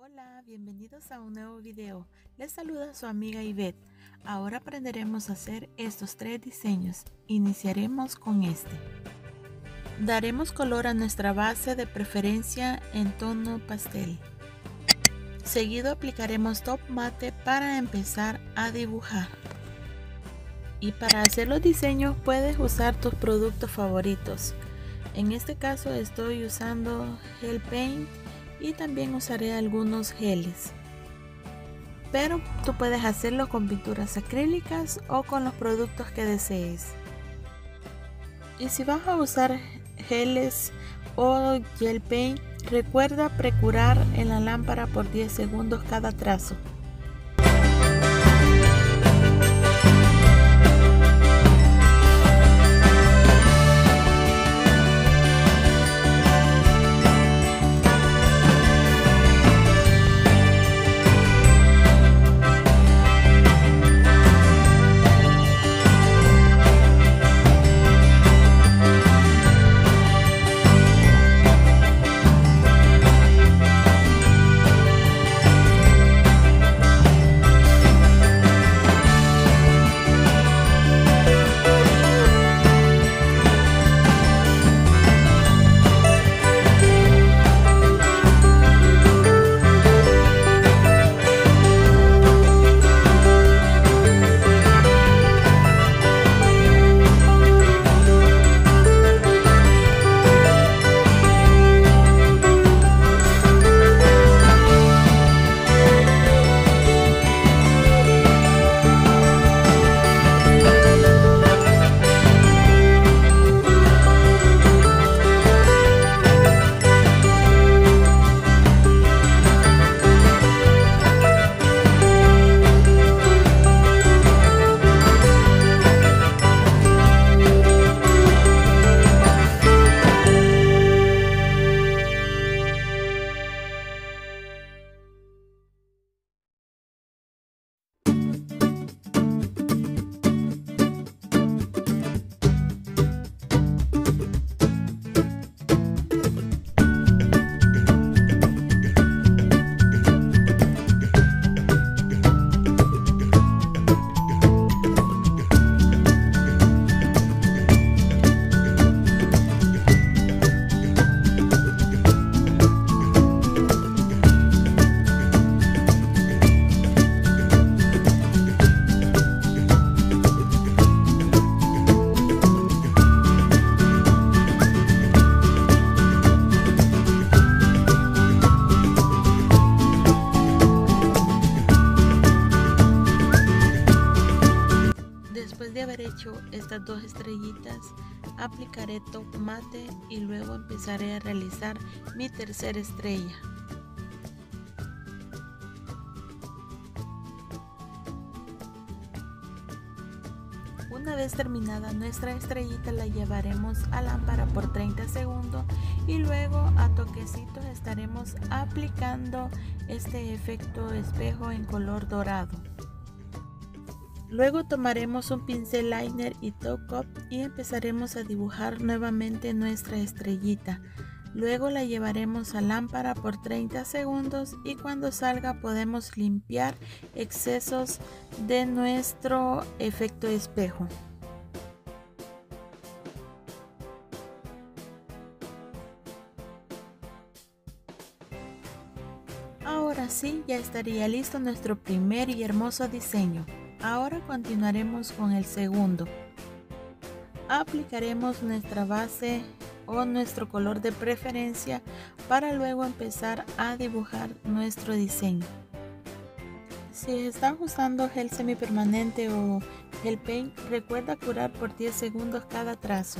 Hola, bienvenidos a un nuevo video. Les saluda su amiga Ivette. Ahora aprenderemos a hacer estos 3 diseños. Iniciaremos con este. Daremos color a nuestra base, de preferencia en tono pastel. Seguido aplicaremos top mate para empezar a dibujar. Y para hacer los diseños puedes usar tus productos favoritos. En este caso estoy usando gel paint y también usaré algunos geles. Pero tú puedes hacerlo con pinturas acrílicas o con los productos que desees. Y si vas a usar geles o gel paint, recuerda precurar en la lámpara por 10 segundos cada trazo. Después de haber hecho estas 2 estrellitas, aplicaré top mate y luego empezaré a realizar mi tercera estrella. Una vez terminada nuestra estrellita, la llevaremos a lámpara por 30 segundos y luego a toquecitos estaremos aplicando este efecto espejo en color dorado. Luego tomaremos un pincel liner y top coat y empezaremos a dibujar nuevamente nuestra estrellita. Luego la llevaremos a lámpara por 30 segundos y cuando salga podemos limpiar excesos de nuestro efecto espejo. Ahora sí, ya estaría listo nuestro primer y hermoso diseño. Ahora continuaremos con el segundo. Aplicaremos nuestra base o nuestro color de preferencia para luego empezar a dibujar nuestro diseño. Si están usando gel semipermanente o gel paint, recuerda curar por 10 segundos cada trazo.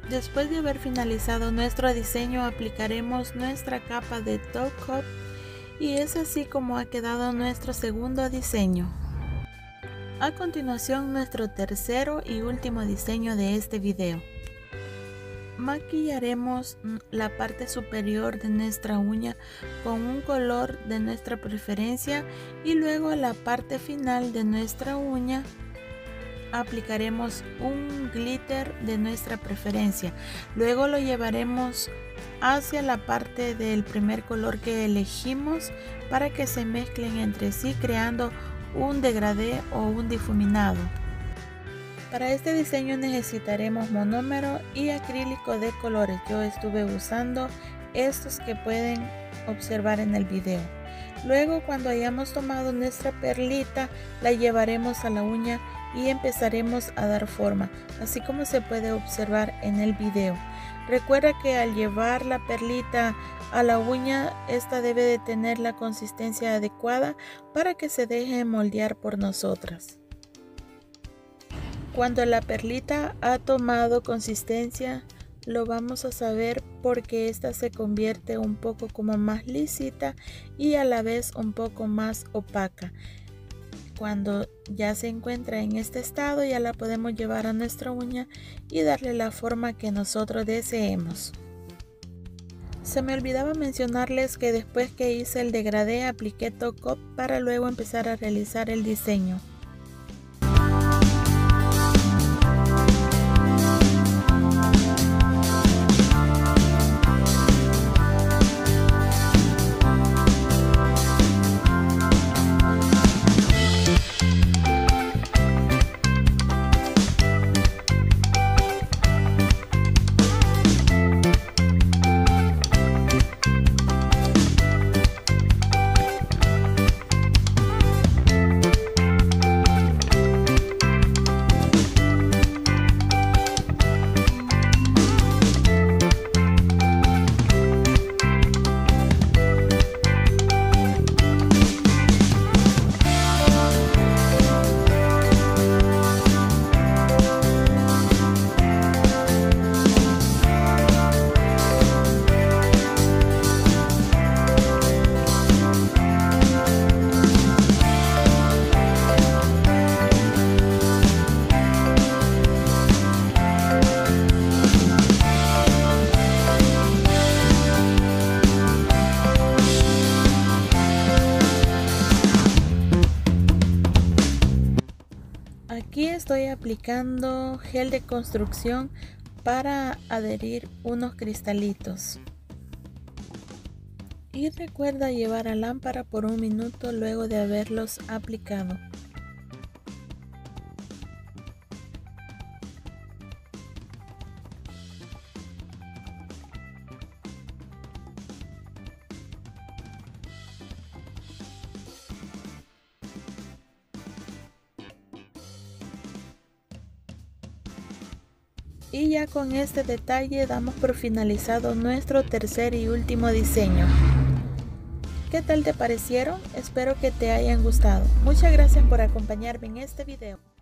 Después de haber finalizado nuestro diseño, aplicaremos nuestra capa de Top Coat y es así como ha quedado nuestro segundo diseño. A continuación, nuestro tercero y último diseño de este video. Maquillaremos la parte superior de nuestra uña con un color de nuestra preferencia y luego la parte final de nuestra uña aplicaremos un glitter de nuestra preferencia. Luego lo llevaremos hacia la parte del primer color que elegimos para que se mezclen entre sí creando un degradé o un difuminado. Para este diseño necesitaremos monómero y acrílico de colores. Yo estuve usando estos que pueden observar en el video. Luego, cuando hayamos tomado nuestra perlita, la llevaremos a la uña y empezaremos a dar forma, así como se puede observar en el video. Recuerda que al llevar la perlita a la uña, esta debe de tener la consistencia adecuada para que se deje moldear por nosotras. Cuando la perlita ha tomado consistencia, lo vamos a saber porque esta se convierte un poco como más lisita y a la vez un poco más opaca. Cuando ya se encuentra en este estado, ya la podemos llevar a nuestra uña y darle la forma que nosotros deseemos. Se me olvidaba mencionarles que después que hice el degradé apliqué Top Coat para luego empezar a realizar el diseño. Aquí estoy aplicando gel de construcción para adherir unos cristalitos. Y recuerda llevar a lámpara por 1 minuto luego de haberlos aplicado. Y ya con este detalle damos por finalizado nuestro tercer y último diseño. ¿Qué tal te parecieron? Espero que te hayan gustado. Muchas gracias por acompañarme en este video.